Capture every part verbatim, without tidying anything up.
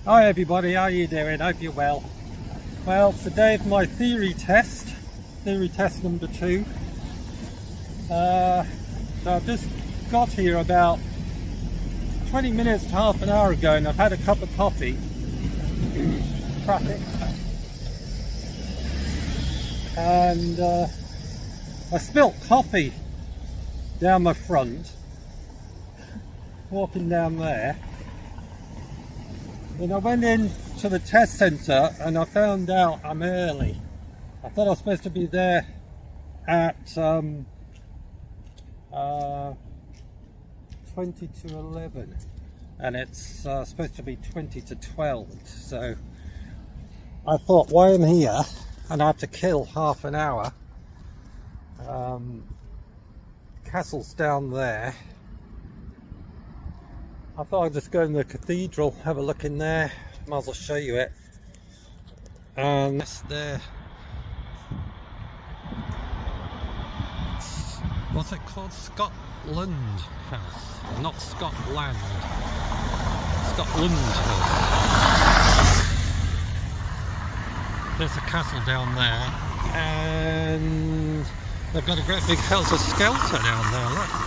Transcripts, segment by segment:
Hi everybody, how are you doing? Hope you're well. Well, it's the day of my theory test, theory test number two. Uh, so I've just got here about twenty minutes to half an hour ago and I've had a cup of coffee. Traffic. And uh, I spilt coffee down my front, walking down there. And I went in to the test centre and I found out I'm early. I thought I was supposed to be there at um, uh, twenty to eleven and it's uh, supposed to be twenty to twelve. So I thought, why I'm here and I have to kill half an hour. Um, castle's down there. I thought I'd just go in the cathedral, have a look in there, might as well show you it. And that's there. What's it called? Scotland House, not Scotland. Scotland House. There's a castle down there, and they've got a great big helter skelter down there, look.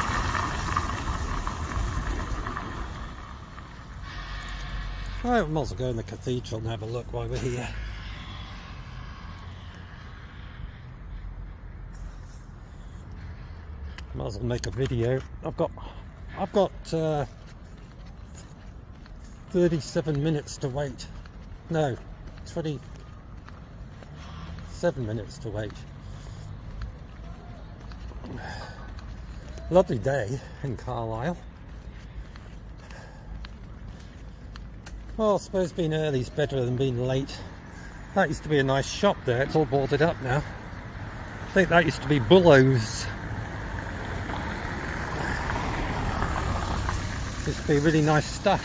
I might as well go in the cathedral and have a look while we're here. Might as well make a video. I've got, I've got uh, thirty-seven minutes to wait. No, twenty-seven minutes to wait. Lovely day in Carlisle. Well, I suppose being early is better than being late. That used to be a nice shop there, it's all boarded up now. I think that used to be Bullow's. Used to be really nice stuff.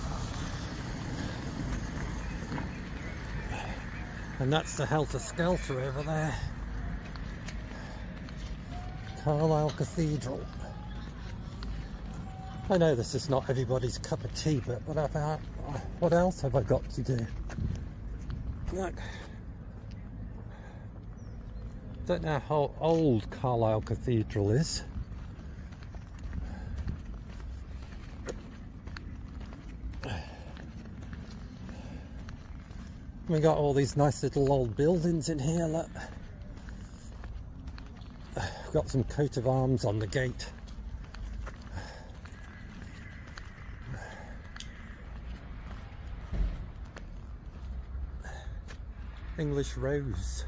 And that's the Helter Skelter over there. Carlisle Cathedral. I know this is not everybody's cup of tea, but what, have I, what else have I got to do? Look. Don't know how old Carlisle Cathedral is. We got all these nice little old buildings in here, look. We've got some coat of arms on the gate. English rose.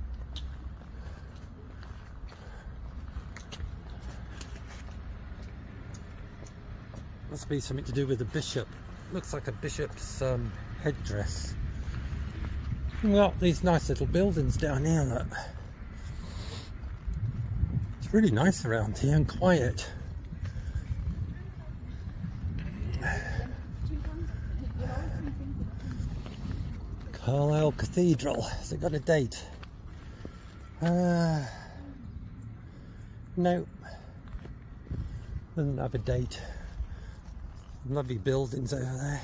Must be something to do with the bishop. Looks like a bishop's um, headdress. We've got these nice little buildings down here, look. It's really nice around here and quiet. Carlisle Cathedral, has it got a date? Uh, no, doesn't have a date. Lovely buildings over there.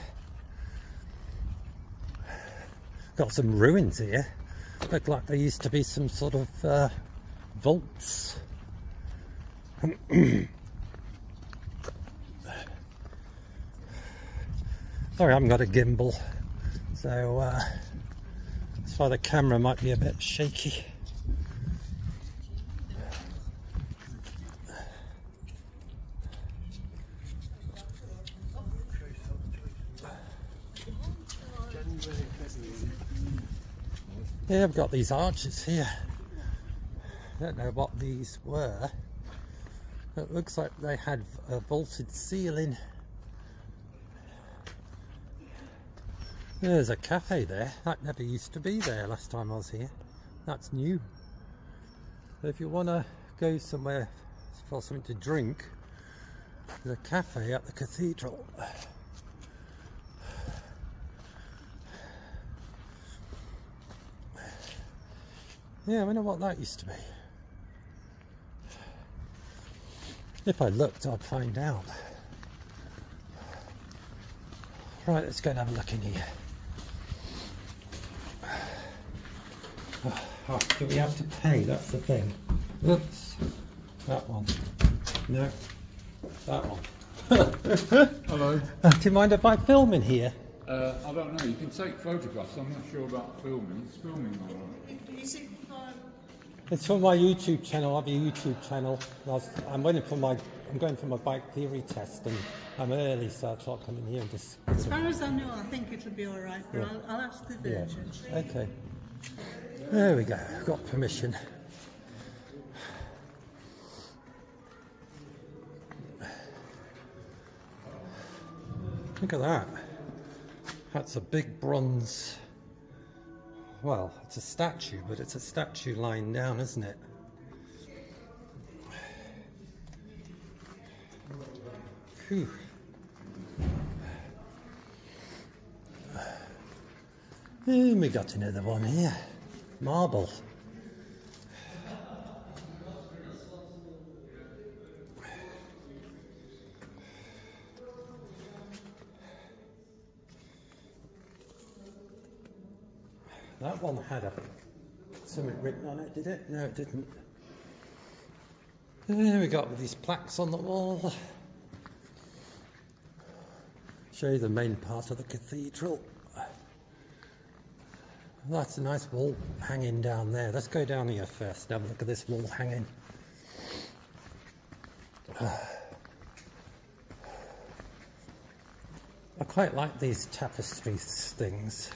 Got some ruins here. Look like there used to be some sort of uh, vaults. Sorry, I haven't got a gimbal, so uh, that's why the camera might be a bit shaky. Yeah, I've got these arches here. I don't know what these were. It looks like they had a vaulted ceiling. There's a cafe there. That never used to be there last time I was here. That's new. So if you want to go somewhere for something to drink, there's a cafe at the cathedral. Yeah, I wonder what that used to be. If I looked, I'd find out. Right, let's go and have a look in here. Oh, do we have to pay? That's the thing. Oops. That one. No. That one. Hello. Uh, do you mind if I film in here? Uh, I don't know. You can take photographs. I'm not sure about filming. It's filming all right. Is it for... It's for my YouTube channel. I have a YouTube channel. I was, I'm waiting for my. I'm going for my bike theory test, and I'm early, so I thought I'd come in here and just. As far as I know, I think it'll be all right, but Yeah. I'll, I'll ask the Yeah. Virgin. Okay. There we go. Got permission. Look at that. That's a big bronze. Well, it's a statue, but it's a statue lying down, isn't it? Whew. And we got another one here. Marble. That one had a something written on it, did it? No, it didn't. There we got these plaques on the wall. Show you the main part of the cathedral. That's a nice wall hanging down there. Let's go down here first and have a look at this wall hanging. I quite like these tapestry things.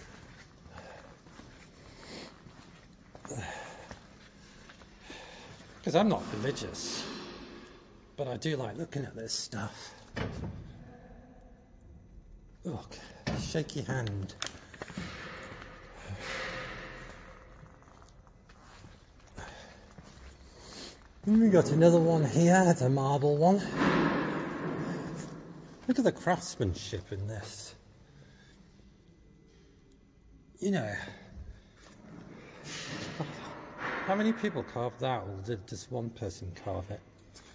Because I'm not religious, but I do like looking at this stuff. Look, shaky hand. And we got another one here, it's a marble one. Look at the craftsmanship in this. You know, how many people carved that, or did just one person carve it?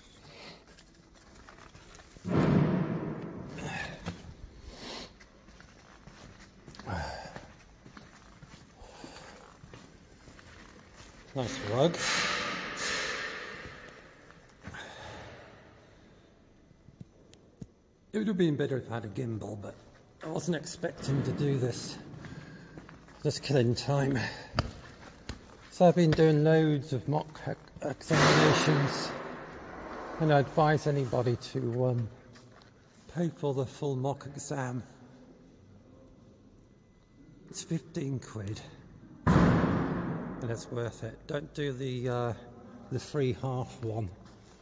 Nice rug. It would have been better if I had a gimbal, but I wasn't expecting to do this. Just killing time. So I've been doing loads of mock examinations, and I advise anybody to um, pay for the full mock exam. It's fifteen quid, and it's worth it. Don't do the uh, the free half one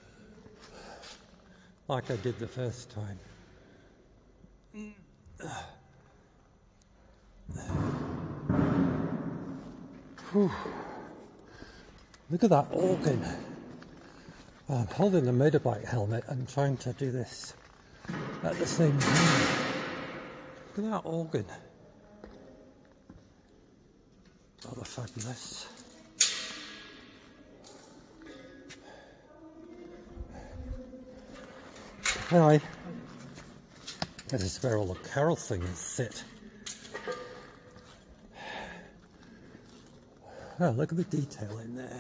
like I did the first time. Whew. Look at that organ. I'm holding a motorbike helmet and trying to do this at the same time. Look at that organ. Oh, they're fabulous. Anyway, this is where all the carol singers sit. Oh, look at the detail in there.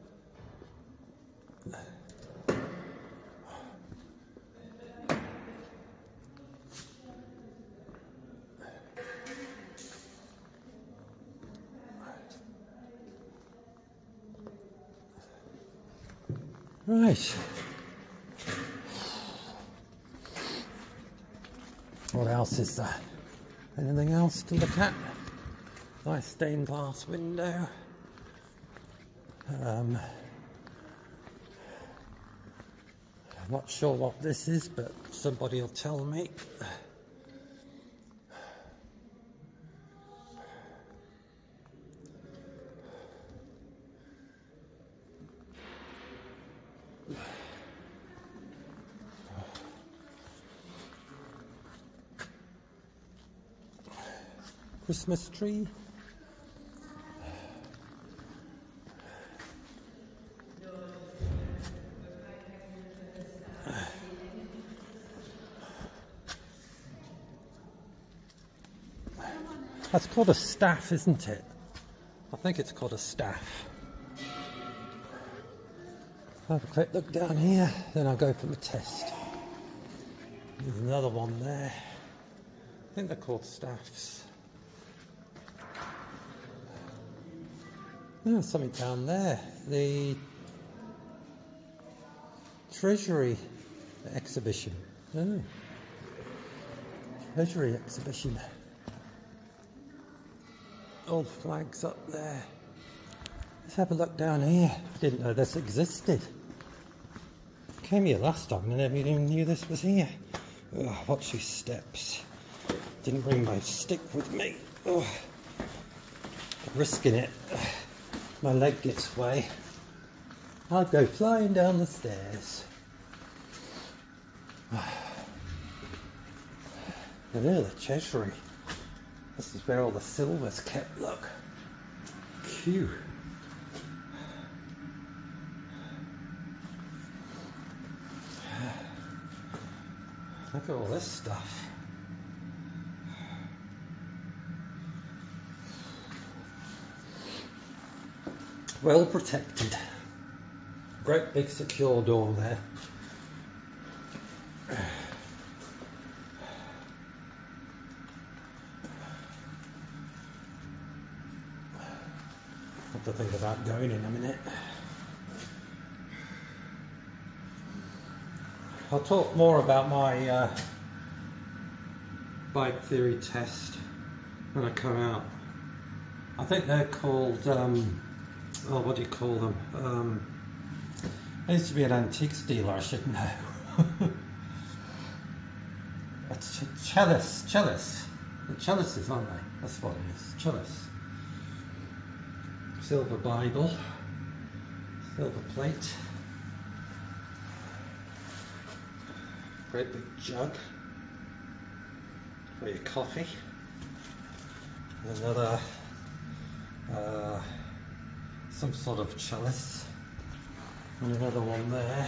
Right. What else is there? Anything else to look at? Nice stained glass window. Um, I'm not sure what this is, but somebody will tell me. Christmas tree. That's called a staff, isn't it? I think it's called a staff. I'll have a quick look down here, then I'll go for the test. There's another one there. I think they're called staffs. There's something down there. The Treasury exhibition. Oh. Treasury exhibition. Old flags up there. Let's have a look down here. Didn't know this existed. Came here last time and I never even knew this was here. Oh, watch these steps. Didn't bring my stick with me. Oh, risking it. My leg gets away. I'll go flying down the stairs. And there, the Treasury. This is where all the silver's kept. Look. Phew. Look at all this stuff. Well protected. Great big secure door there. Have to think about going in a minute. I'll talk more about my uh, bike theory test when I come out. I think they're called, um, oh, what do you call them? Um, I used to be an antiques dealer, I should know. A ch chalice, chalice. The chalices, aren't they? That's what it is, chalice. Silver Bible, silver plate. Great big jug for your coffee. Another, uh, some sort of chalice. And another one there.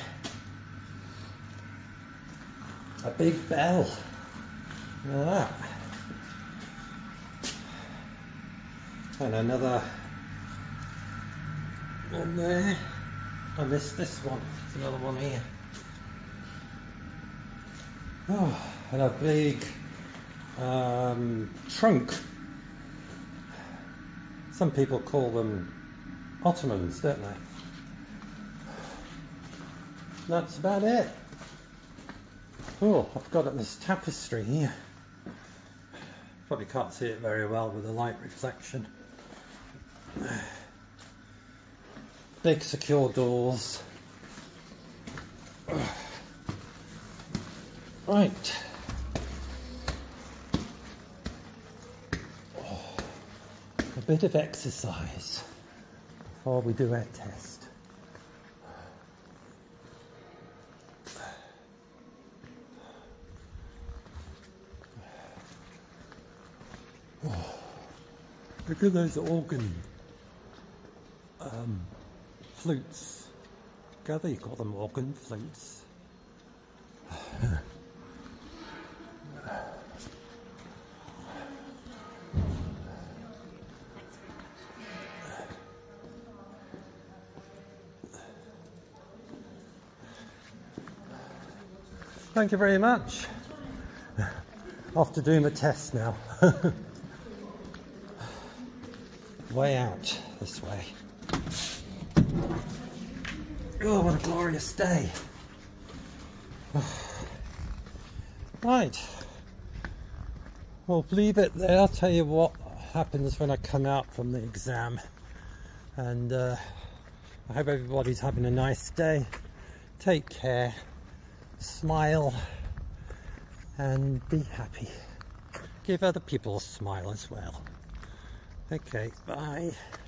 A big bell. Look at that. And another one there. I missed this one. There's another one here. Oh, and a big um, trunk. Some people call them ottomans, don't they? That's about it. Oh, I've got this tapestry here. Probably can't see it very well with the light reflection. Big secure doors. Right. Oh, a bit of exercise before we do our test. Oh, look at those organ um, flutes. Gather you call them organ flutes. Thank you very much. Off to do my test now. Way out this way. Oh, what a glorious day. Right. Well, leave it there. I'll tell you what happens when I come out from the exam. And uh, I hope everybody's having a nice day. Take care. Smile and be happy. Give other people a smile as well. Okay, bye.